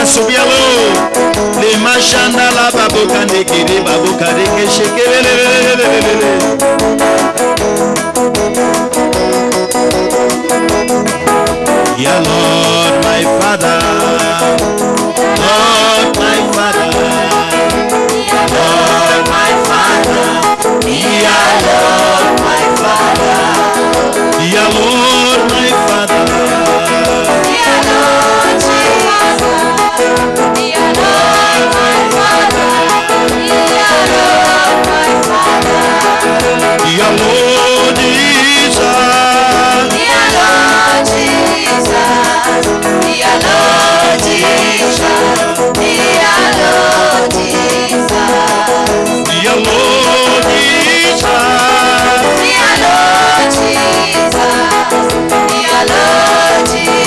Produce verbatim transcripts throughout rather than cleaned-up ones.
subialo le machanda la baboka ndekede baboka deke shekele. Yeah, Lord, my Father, Lord, my Father, Lord, my Father, yeah, Lord, my Father, yeah, Lord, my Father, yeah, Lord, Jesus, yeah, Lord, my Father, yeah, Lord, my Father, yeah, Lord, Jesus, yeah, Lord, Jesus, yeah, Lord, Jesus, yeah, Lord, Jesus, yeah, Lord, Jesus, yeah, Lord, Jesus, yeah, Lord,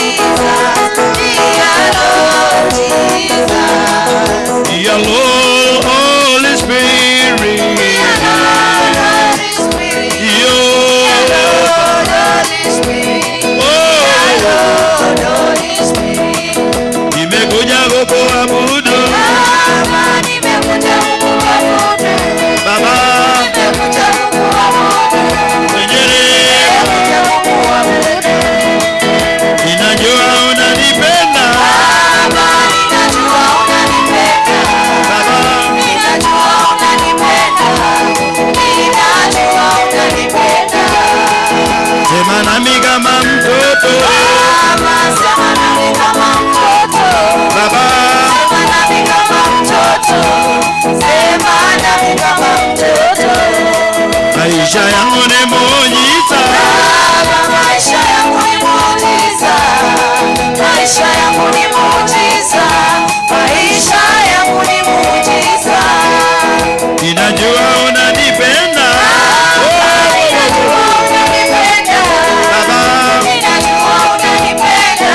Jesus, yeah, Lord, Holy Spirit, yeah, Lord, Holy Spirit, yeah, Lord, Holy Spirit, yeah, Lord, Holy Spirit, nimekuja kukuabudu Baba, nimekuja kukuabudu Baba, nimekuja kukuabudu mwenyewe, nimekuja kukuabudu. Ninajua unanipenda Baba, ninajua unanipenda Baba, ninajua unanipenda, ninajua unanipenda. Sema nami kama mtoto Baba, sema nami kama mtoto Baba, sema nami kama mtoto, sema nami kama mtoto. Maisha yangu ni muujiza Baba, maisha yangu ni muujiza, maisha yangu ni muujiza, maisha yangu ni muujiza. Ninajua unanipenda Baba, ninajua unanipenda Baba, ninajua unanipenda,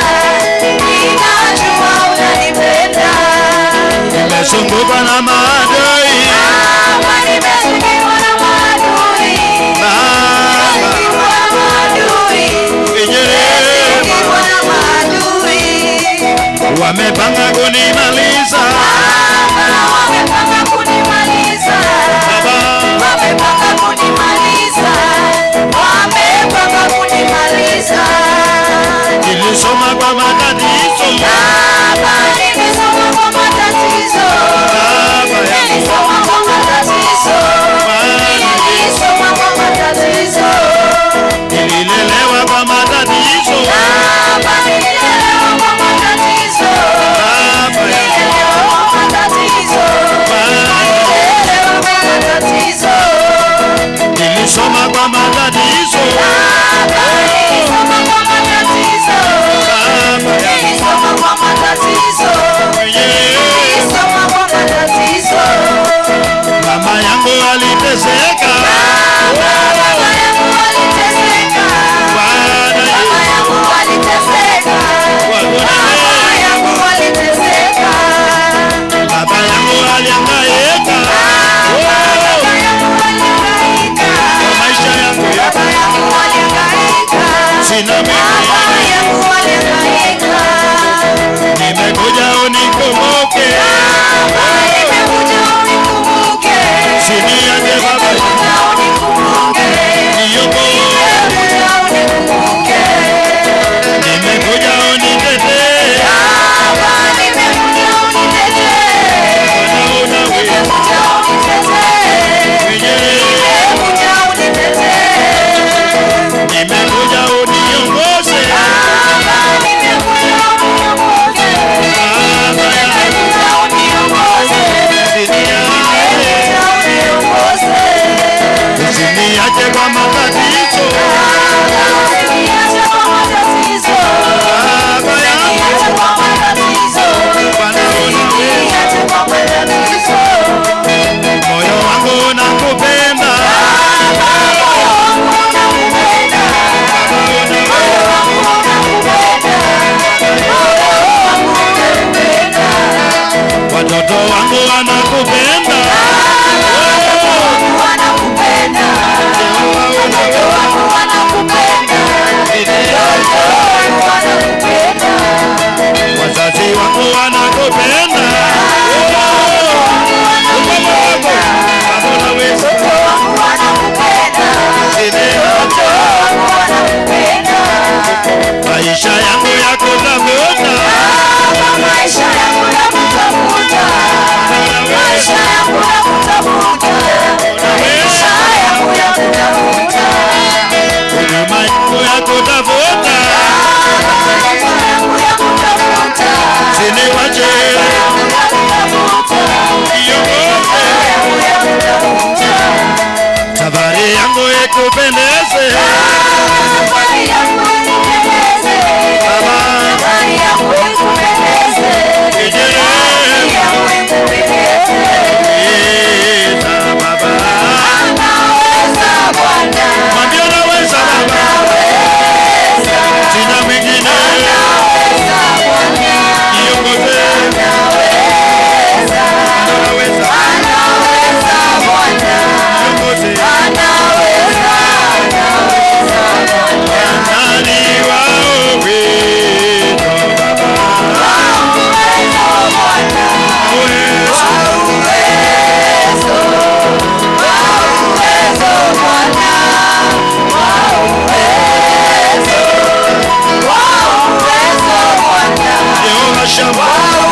ninajua unanipenda. Nimesumbuka na maadui Baba, nimesumbuka na maadui Baba, nimesumbuka na maadui, nimesumbuka na maadui. Wamepanga kunimaliza Baba, wamepanga kunimaliza Baba, wamepanga kunimaliza, wamepanga kunimaliza. Nilisoma kwa matatizo Baba, nilisoma kwa matatizo Baba, nilisoma kwa matatizo, nilisoma kwa matatizo. Nililelewa kwa matatizo Baba, nililelewa kwa matatizo Baba, nililelewa kwa matatizo Baba, nililelewa kwa matatizo. Nilisoma kwa matatizo Baba, nilisoma kwa matatizo Baba, nilisoma kwa matatizo, nilisoma kwa matatizo. Mama yangu aliteseka Baba, mama yangu aliteseka Bwana, mama yangu aliteseka Bwana, mama yangu aliteseka. Baba yangu alihangaika Baba, baba yangu alihangaika kwa maisha yangu, baba yangu alihangaika, sina mimi baba yangu alihangaika. Nimekuja unikumbuke Baba, nimekuja unikumbuke, siniache Baba, nimekuja unikumbuke, nimekuja unikumbuke, nimekuja unitetee Baba, nimekuja unitetee, nimekuja unitetee, nimekuja unitetee, nimekuja uniongoze Baba, nimekuja uniongoze Baba, nimekuja uniongoze, nimekuja uniongoze. Usiniache kwa matatizo Baba, usiniache kwa matatizo Baba, usiniache kwa matatizo Bwana, usiniache kwa matatizo. Moyo wangu unakupenda Baba, moyo wangu unakupenda Baba, moyo wangu unakupenda, moyo wangu unakupenda. Watoto wangu wanakupenda Baba, watoto wangu wanakupenda, watoto wangu wanakupenda, watoto wangu wanakupenda. Wazazi wangu wanakupenda shamba.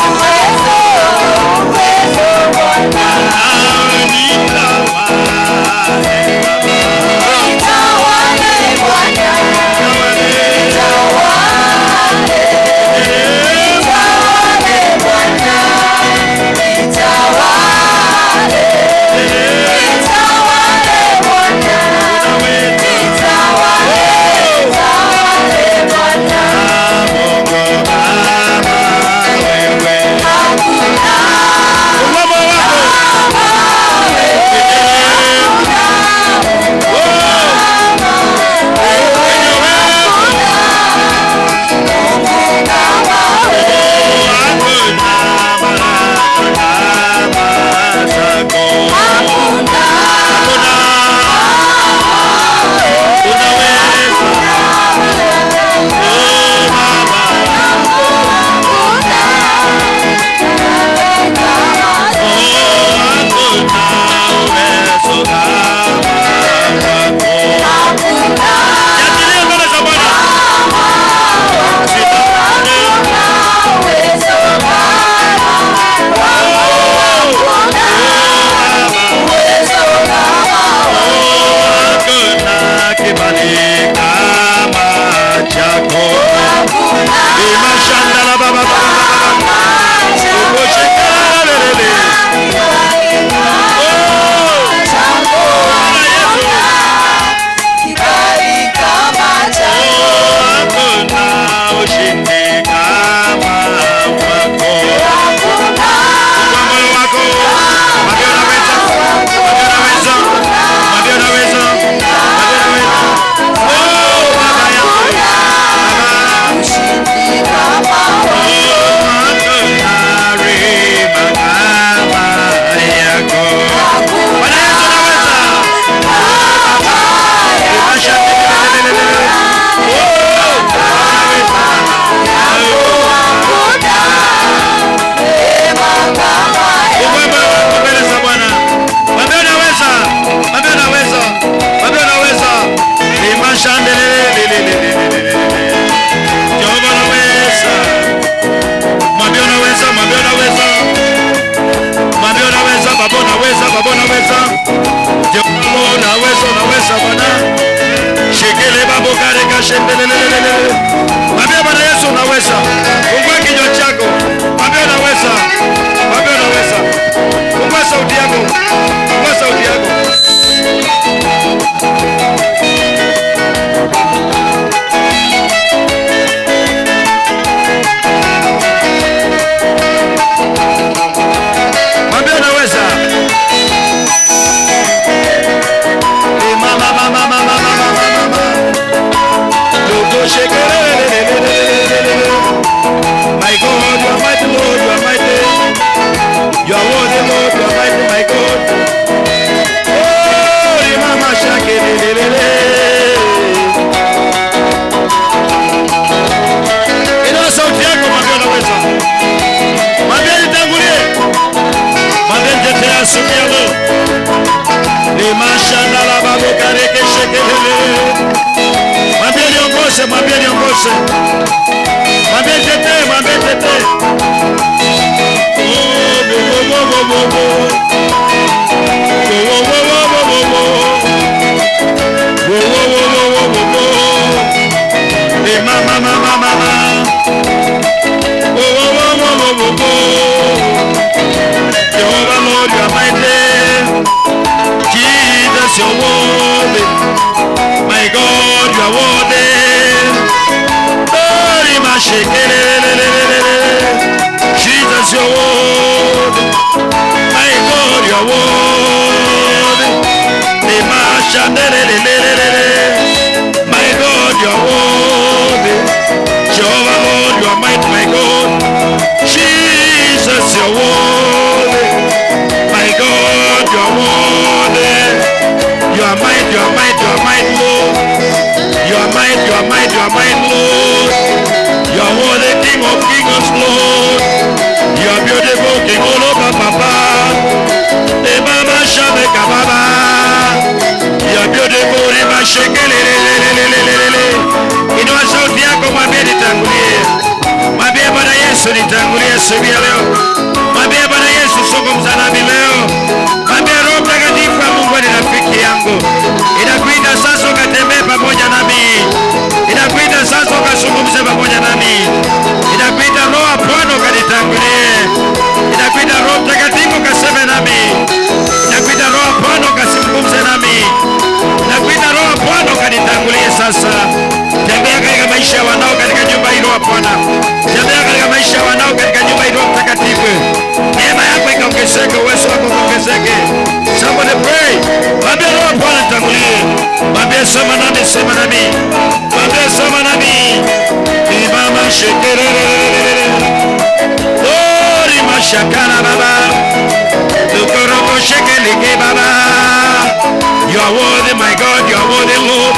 Mwambie Bwana Yesu unaweza. Fungua kinywa chako. Mwambie unaweza. Mwambie unaweza. Fungua sauti yako. Fungua sauti yako. Mwambie unaweza. Mama mama mama mama mama. My God, you are mighty, Lord, you are mighty. You are worthy, Lord, you are mighty, my God. Oh, Mama Shakiri. Ina sauti yako mwambie unaweza. Mwambie nitangulie. Mwambie nitetea asubuhi ya leo. Ni mashanda la babu kareke shekele. Mwambie niongoze, mwambie niongoze. Mwambie tetee, mwambie tetee. Oh, bo bo bo bo bo. Bo bo bo bo bo bo. Bo bo bo bo bo bo. Eh mama mama mama. Bo bo bo bo bo bo. Jehovah Lord, you are mighty. Jesus, you are worthy. My God, you are worthy. Oh, Rima Shekelele. Yesu nitangulie siku ya leo. Mwambie Bwana Yesu zungumza nami leo. Mwambie Roho Mtakatifu wa Mungu ni rafiki yangu. Inakuita sasa ukatembee pamoja nami. Inakuita sasa ukazungumze pamoja nami. Inakuita Roho wa Bwana ukanitangulie. Inakuita Roho Mtakatifu ukaseme nami. Inakuita Roho wa Bwana ukazungumze nami. Inakuita Roho wa Bwana ukanitangulie sasa. Tembea katika maisha ya wanao katika nyumba hilo wa Bwana. Tembea katika maisha ya wanao katika nyumba hilo mtakatifu. Neema yako ikaongezeke, uwezo wako ukaongezeke. Somebody pray. Mwambie Roho wa Bwana nitangulie. Mwambie sema nami, sema nami. Mwambie sema nami. Imama shekelele. Ori mashakana baba. Lukoroko shekeleke baba. You are worthy, my God, you are worthy, Lord.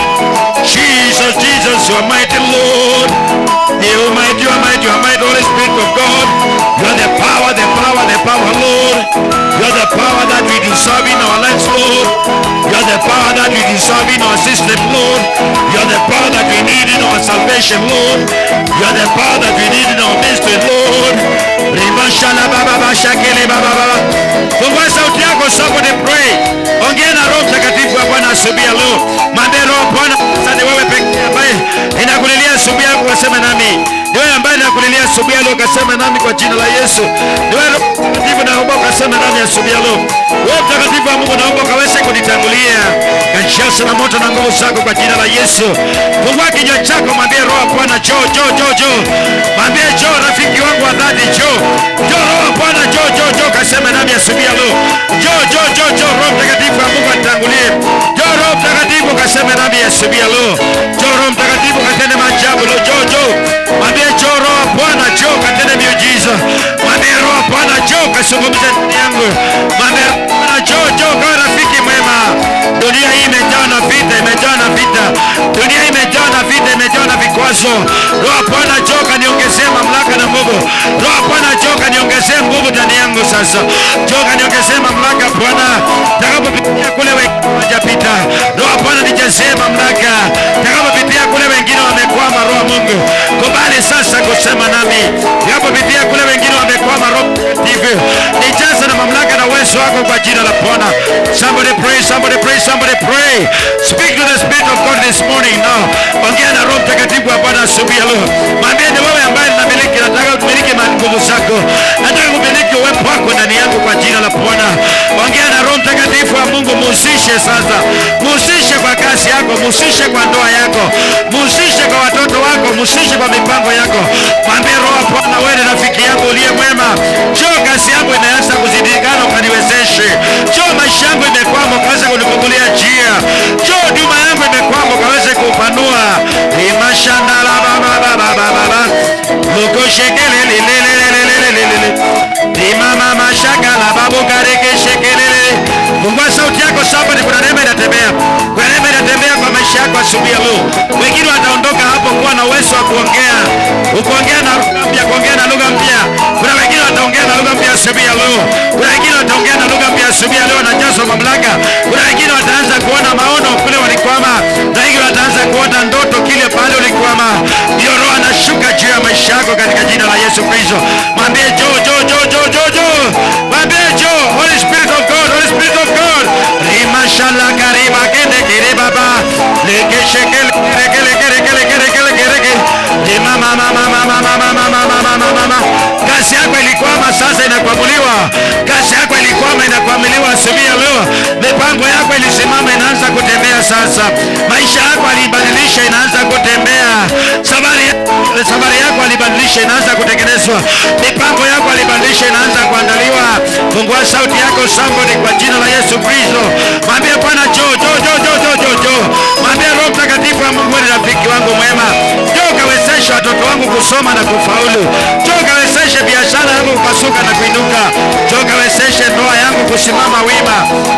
Jesus, Jesus, you are mighty, Lord. You are mighty, you are mighty, you are mighty, Holy Spirit of God. You are the power, the power, the power, Lord. You are the power that we deserve in our lives, Lord. You are the power that we deserve in our system, Lord. You are the power that we need in our salvation, Lord. You are the power that we need in our ministry, Lord. Rimashala baba bashakele baba baba. Fungua sauti yako, somebody pray. Ongea na Roho Mtakatifu wa Bwana asubuhi ya leo. Mwambie Roho Bwana, sasa ni wewe pekee ambaye inakulilia asubuhi yako, kasema nami. Ni wewe ambaye inakulilia asubuhi ya leo, kasema nami kwa jina la Yesu. Ni wewe Roho Mtakatifu, naomba kasema nami asubuhi ya leo. Roho Mtakatifu wa Mungu, naomba kaweze kunitangulia. Kanisha na moto na nguvu zako kwa jina la Yesu. Fungua kinywa chako, mwambie Roho Bwana, njoo, njoo, njoo, njoo. Mwambie njoo rafiki wangu wa dhati, njoo. Njoo Roho Bwana, njoo, njoo, njoo, kasema nami asubuhi ya leo. Njoo, njoo, njoo, njoo, Roho Mtakatifu wa Mungu anitangulie. Njoo Roho Mtakatifu kasema nami asubuhi ya leo. Njoo Roho Mtakatifu katende maajabu leo, njoo, njoo. Mwambie njoo Roho Bwana, njoo katende miujiza. Mwambie Roho Bwana, njoo kasungumze ndani yangu. Mwambie Bwana, njoo, njoo kwa rafiki mwema. Dunia hii imejaa na vita, imejaa na vita. Dunia hii imejaa na vita, imejaa na vikwazo. Roho Bwana, njoo kaniongezee mamlaka na nguvu. Roho Bwana, njoo kaniongezee nguvu ndani yangu sasa. Njoo kaniongezee mamlaka Bwana. Takapopitia kule wengine hawajapita. Roho Bwana nijazie mamlaka. Takapopitia kule wengine wamekwama, Roho Mungu kubali sasa kusema nami. Takapopitia kule wengine wamekwama, Roho Mtakatifu nijaze na mamlaka na uwezo wako kwa jina la Bwana. Somebody pray, somebody pray, somebody pray. Speak to the Spirit of God this morning now. Ongea na Roho Mtakatifu wa Bwana asubuhi ya leo. Mwambie ni wewe ambaye ninamiliki, nataka kumiliki nguvu zako. Nataka kumiliki uwepo wako ndani yangu kwa jina la Bwana. Ongea na Roho Mtakatifu wa Mungu, musishe sasa. Musishe kwa kazi yako, musishe kwa ndoa yako, musishe kwa watoto wako, musishe kwa mipango yako. Mwambie Roho Bwana, wewe ni rafiki yangu uliye mwema. Njoo kazi yangu imeanza kuzidikana, ukaniwezeshe. Njoo maisha yangu imekwama, ukaweze kunifungulia njia. Njoo huduma yangu imekwama, ukaweze kupanua. Imashandala baba baba baba. Luko shekele lele lele lele lele. Imama mashakala babu kareke shekele. Fungua sauti yako sasa, ni kuna neema inatembea. Kuna neema inatembea kwa maisha yako asubuhi ya leo. Wengine wataondoka hapo kuwa na uwezo wa kuongea. Ukiongea na lugha mpya, kuongea na lugha mpya. Kuna wengine wataongea na lugha mpya asubuhi ya leo. Kuna wengine wataongea na lugha mpya asubuhi ya leo na jazo mamlaka. Kuna wengine wataanza kuona maono kule walikwama. Na wengine wataanza kuona ndoto kile pale ulikwama. Ndio Roho anashuka juu ya maisha yako katika jina la Yesu Kristo. Mwambie njoo, njoo, njoo, njoo, njoo, njoo. Mwambie njoo, Holy Spirit of God, Holy Spirit of God. Rimashala kariba kende kire baba. Leke shekele kere kere kere kere kere kere kere. Lima mama mama mama mama mama mama mama. Kazi yako ilikwama, sasa inakwamuliwa. Kazi yako ilikwama, inakwamiliwa asubuhi ya leo. Mipango yako ilisimama, inaanza kutembea sasa. Maisha yako alibadilisha, inaanza kutembea. Safari safari yako alibadilisha, inaanza kutengenezwa. Mipango yako alibadilisha, inaanza kuandaliwa. Fungua sauti yako somebody kwa jina la Yesu Kristo. Mwambie Bwana njoo, njoo, njoo, njoo, njoo, njoo, njoo. Mwambie Roho Mtakatifu wa Mungu ni rafiki wangu mwema. Njoo kawezeshe watoto wangu kusoma na kufaulu. Njoo kawezeshe biashara yangu kupasuka na kuinuka. Njoo kawezeshe ndoa yangu kusimama wima.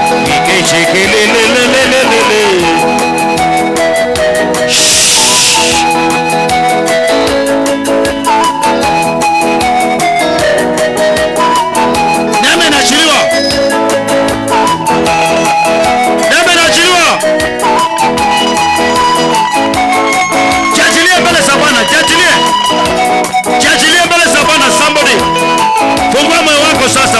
Ikishikelelelelelele. Neema inachiliwa. Neema inachiliwa. Jiachilie mbele za Bwana, jiachilie. Jiachilie mbele za Bwana.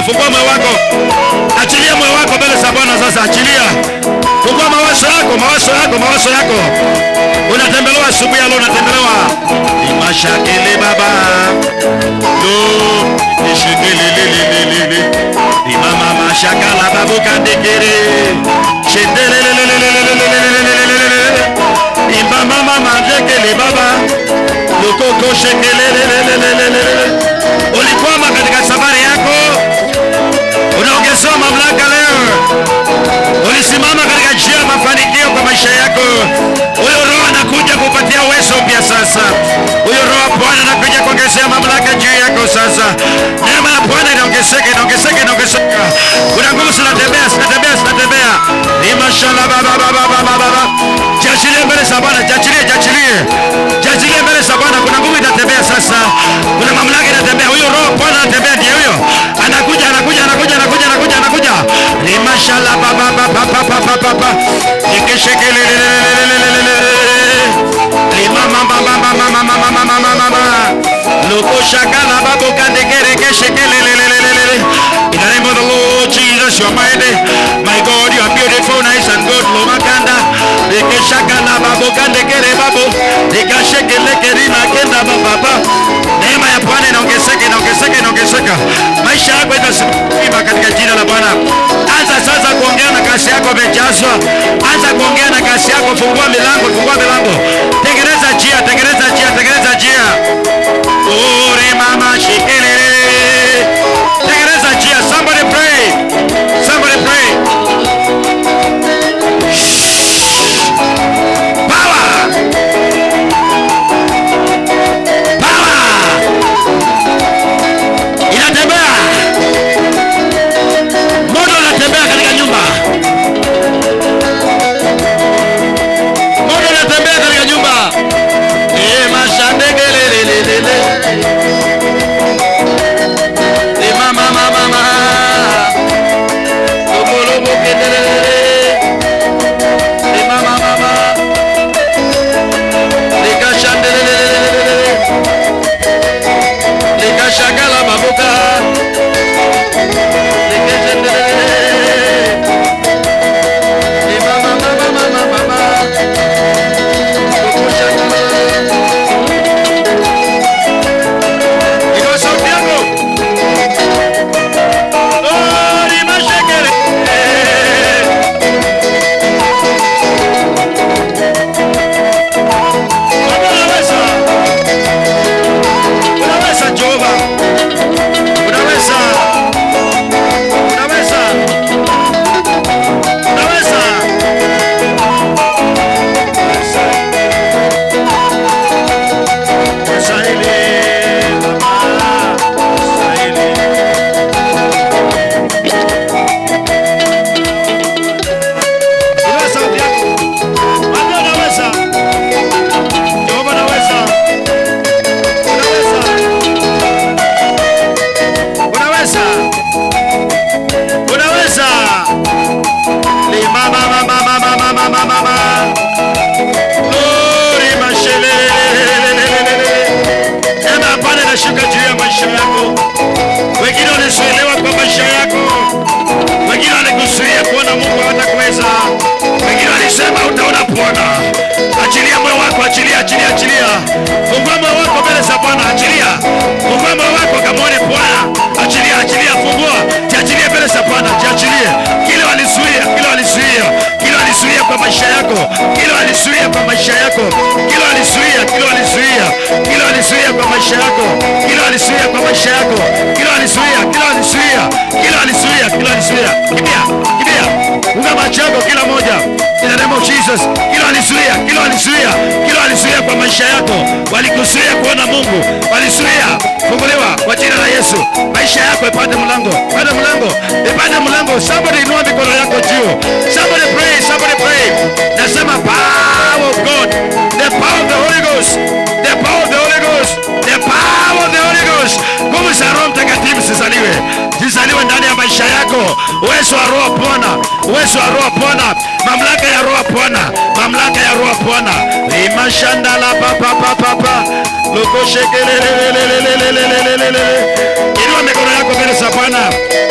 fungua moyo wako. Achilia moyo wako mbele za Bwana sasa, achilia. Fungua mawazo yako, mawazo yako, mawazo yako. Unatembelewa asubuhi leo, unatembelewa. Imashakele baba. Lo, ishikele lele lele. Imama mashakala babu kandekere. Shendele lele lele lele. Imama mama jekele baba. Lokoko shekele lele lele. Ulikwama katika safari yako, unaongezewa mamlaka leo. Ulisimama katika njia ya mafanikio kwa maisha yako. Huyo Roho anakuja kupatia uwezo mpya sasa. Huyo Roho Bwana anakuja kuongezea mamlaka juu yako sasa. Neema ya Bwana inaongezeka, inaongezeka, inaongezeka. Kuna nguvu zinatembea, zinatembea, zinatembea. Ni mashallah baba baba baba baba. Jachilie mbele za Bwana, jachilie, jachilie. Jachilie mbele za Bwana, kuna nguvu inatembea sasa. Kuna mamlaka inatembea. Huyo Roho Bwana anatembea, ndiye huyo. Anakuja, anakuja, anakuja, anakuja, anakuja, anakuja. Ni mashallah baba baba baba baba baba. Nikishekele mama mama mama mama mama mama loko shakala babo kandekere keshekele. In the name of the Lord Jesus, you are mighty. My God, you are beautiful, nice and good. Loma kanda nikishakala babo kandekere babo nikashekele kerina kenda baba. Neema ya Bwana inaongezeka, inaongezeka, inaongezeka. Maisha yako itasimama katika jina la Bwana. Anza sasa kuongea na kasi yako imejazwa. Anza kuongea na kasi yako, fungua milango, fungua milango. Tengeneza njia, tengeneza njia, tengeneza njia. Ore mama shikelele. Tengeneza njia. Somebody pray. Somebody pray. Power. Power. Inatembea. Moto unatembea katika nyumba. Moto unatembea katika nyumba. Eh, mashandegelelelele. Eh, mama mama mama. Lokolobo kedelele. Eh, mama mama. Likashandelelelele. Likashakala babuka. Shuka juu ya maisha yako. Wengine wanazuiliwa kwa maisha yako. Wengine wanakuzuia kuona Mungu hatakuweza. Wengine walisema utaona Bwana. Achilia moyo wako, achilia, achilia, achilia. Fungua moyo wako mbele za Bwana, achilia. Fungua moyo wako kamwone Bwana. Achilia, achilia, fungua. Jiachilie mbele za Bwana, jiachilie. Kile walizuia, kile walizuia, kile walizuia kwa maisha yako. Kile walizuia kwa maisha yako. Kile walizuia, kile walizuia, kile walizuia kwa maisha yako. Kile walizuia kwa maisha yako. Kile walizuia, kile walizuia, kile walizuia, kile walizuia. Kimbia, kimbia. Funga macho yako kila moja. In the name of Jesus. Kile walizuia, kile walizuia, kile walizuia kwa maisha yako. Walikuzuia kuona Mungu. Walizuia. Funguliwa kwa jina la Yesu. Maisha yako ipate mlango. Ipate mlango. Ipate mlango. Somebody inua mikono yako juu. Somebody pray, somebody pray. Nasema power of God. The power of the Holy Ghost. The power of the Holy Ghost. The power of the Holy Ghost. Nguvu za Roho Mtakatifu zizaliwe. Zizaliwe ndani ya maisha yako. Uwezo wa Roho Bwana. Uwezo wa Roho Bwana. Mamlaka ya Roho Bwana. Mamlaka ya Roho Bwana. Imashandala papa papa papa. Loko shekelelelelelelelelelele. Inua mikono yako mbele za Bwana.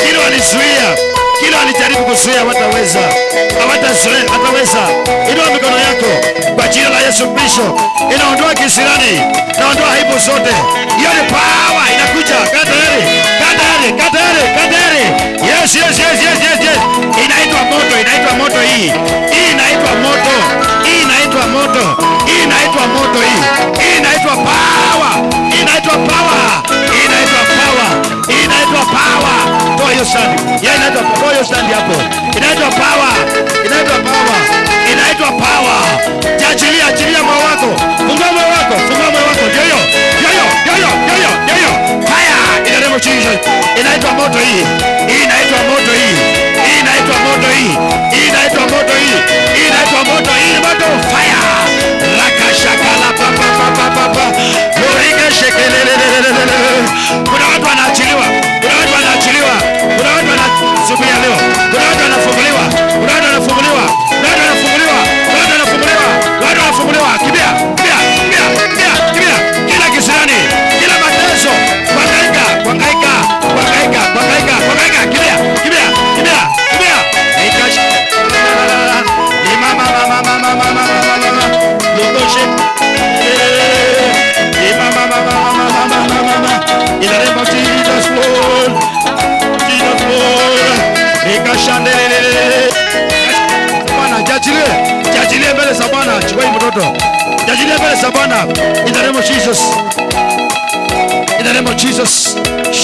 walizuia, kila walijaribu kuzuia hawataweza. Hawatazuia, hataweza. Inua mikono yako kwa jina la Yesu Kristo. Inaondoa kisirani, inaondoa aibu zote. Hiyo ni power inakuja. Kaa tayari, kaa tayari, kaa tayari, kaa tayari. Yes, yes, yes, yes, yes, yes. Inaitwa moto, inaitwa moto hii. Hii inaitwa moto. Hii inaitwa moto. Hii inaitwa moto hii. Hii inaitwa power. Hii inaitwa power. Hii inaitwa power. Hii inaitwa power. Toa hiyo stand. Yeah, inaitwa toa hiyo stand hapo. Inaitwa power. Inaitwa power. Inaitwa power. Achilia, achilia moyo wako. Fungua moyo wako. Fungua moyo wako. Ndio hiyo. Ndio hiyo. Ndio hiyo. Ndio hiyo. Ndio hiyo. Fire. In the name of Jesus. Inaitwa moto hii. Hii inaitwa moto hii. Hii inaitwa moto hii. Hii inaitwa moto hii. Hii inaitwa moto hii. Moto fire. Rakashakala pa pa pa pa pa pa. Lorika shekelelelelele. Kuna watu wanaachiliwa. Kuna watu wanaachiliwa. Kuna watu wanasubiria leo. Kuna watu wanafunguliwa. Kuna watu wanafunguliwa. Kuna watu wanafunguliwa. Kuna watu wanafunguliwa. Watu wanafunguliwa. Kimbia. Kimbia. Kimbia. Kimbia. Kimbia. Kila kisirani. Kila mateso. Kuhangaika. Kuhangaika. Kuhangaika. Kuhangaika. Kuhangaika. Kimbia. Kimbia. Kimbia. Kimbia. Ikash. Mama mama mama mama mama mama. Logoshe. Mama mama mama mama mama mama. In the name of Jesus Lord. Jesus Lord. Ikashandelele. Bwana jajilie. Jajilie mbele za Bwana. Chukua mtoto. Jajilie mbele za Bwana. In the name of Jesus. In the name of Jesus.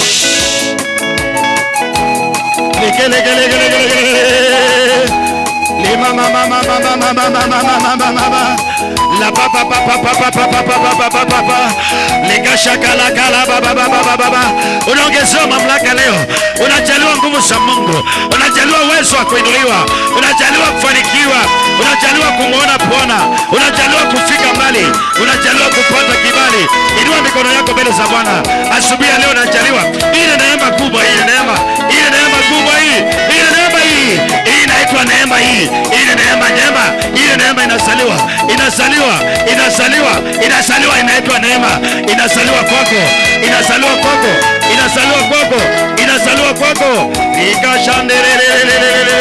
Lekele lekele lekele lekele. Lima mama mama mama mama mama mama mama. La pa pa pa pa pa pa pa pa pa pa pa pa pa. Lekashaka la kala ba ba ba ba ba ba. Unaongezewa mamlaka leo. Unajaliwa nguvu za Mungu. Unajaliwa uwezo wa kuinuliwa. Unajaliwa kufanikiwa. Unajaliwa kumuona Bwana. Unajaliwa kufika mbali. Unajaliwa kupata kibali. Inua mikono yako mbele za Bwana. Asubuhi leo unajaliwa. Ile neema kubwa, ile neema. Ile neema kubwa hii. Ile neema hii. Hii inaitwa neema hii. Ile neema neema. Ile neema inasaliwa. Inasaliwa. Inasaliwa. Inasaliwa inaitwa neema. Inasaliwa kwako. Inasaliwa kwako. Inasaliwa kwako. Inasaliwa kwako. Ikashandelelelelelele.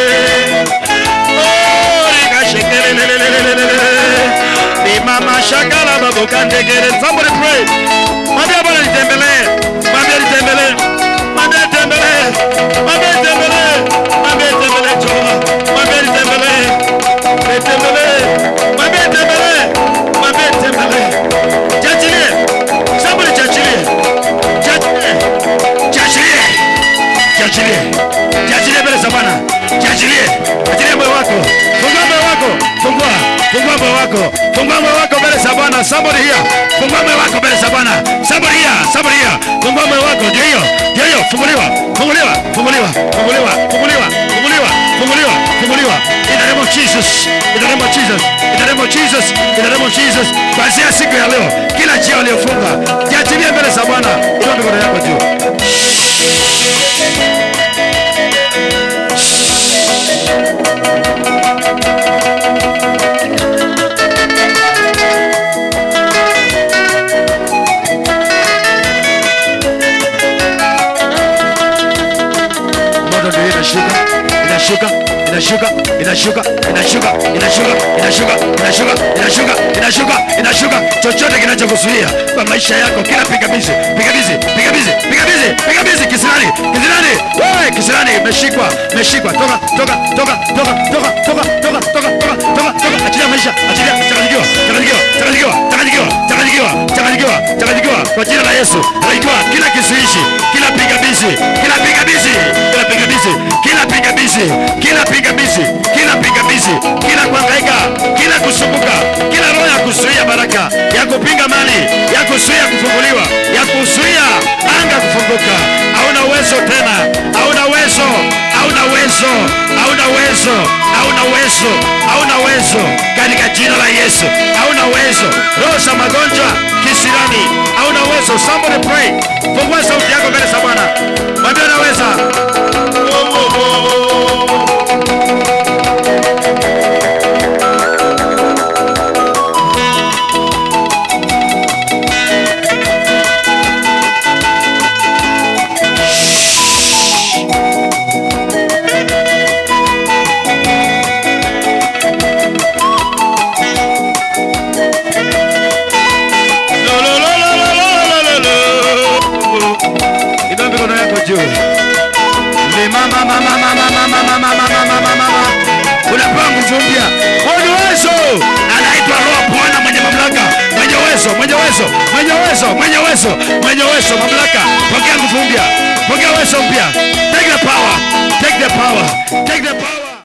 Oh, ikashekelelelelelele. Ni mama shakala babu kandegele. Somebody pray. Mwambie Bwana nitembelee. Mwambie nitembelee. Mwambie nitembelee. Mwambie nitembelee. Mwambie nitembelee Jehova. Mwambie nitembelee. Nitembelee. Mwambie nitembelee. Mwambie nitembelee. Jachilie. Somebody jachilie. Jachilie. Jachilie. Jachilie. Jachilie mbele za Bwana. Jachilie. Jachilie moyo wako. Fungua moyo wako. Fungua. Fungua moyo wako. Fungua moyo wako mbele za Bwana. Somebody here. Fungua moyo wako mbele za Bwana. Somebody here. Somebody here. Fungua moyo wako. Ndio hiyo. Ndio hiyo. Funguliwa. Funguliwa. Funguliwa. Funguliwa. Funguliwa. Funguliwa. Funguliwa. Funguliwa. In the name of Jesus. In the name of Jesus. In the name of Jesus. In the name of Jesus. Kuanzia siku ya leo, kila njia aliyofunga, jiachilie mbele za Bwana. Inua mikono yako juu. Inashuka, inashuka, inashuka, inashuka, inashuka, inashuka, inashuka, inashuka, inashuka, inashuka. Chochote kinachokuzuia kwa maisha yako, kila pingamizi, pingamizi, pingamizi, pingamizi, pingamizi, kisirani, kisirani, wewe kisirani, umeshikwa, umeshikwa, toka, toka, toka, toka, toka, toka, toka, toka, toka, toka, toka, achilia maisha, achilia, changanyikiwa, changanyikiwa, changanyikiwa, changanyikiwa, changanyikiwa, changanyikiwa, changanyikiwa, kwa jina la Yesu, changanyikiwa, kila kizuizi, kila pingamizi, kila pingamizi, kila pingamizi, kila pingamizi, kila pingamizi, kila pingamizi, kila kuhangaika, kila kusumbuka, kila roho ya kuzuia baraka, ya kupinga mali, ya kuzuia kufunguliwa, ya kuzuia anga kufunguka, hauna uwezo tena, hauna uwezo, hauna uwezo, hauna uwezo, hauna uwezo, hauna uwezo, katika jina la Yesu, hauna uwezo, roho za magonjwa, kisirani, hauna uwezo. Somebody pray. Fungua sauti yako mbele za Bwana. Mwambie unaweza. Oh, oh, oh. Inua mikono yako juu. Ni mama mama mama mama mama mama mama mama. Unapewa nguvu mpya. Mwenye uwezo anaitwa Roho Bwana mwenye mamlaka. Mwenye uwezo, mwenye uwezo, mwenye uwezo, mwenye uwezo, mwenye uwezo, mamlaka. Pokea nguvu mpya. Pokea uwezo mpya. Take the power. Take the power. Take the power.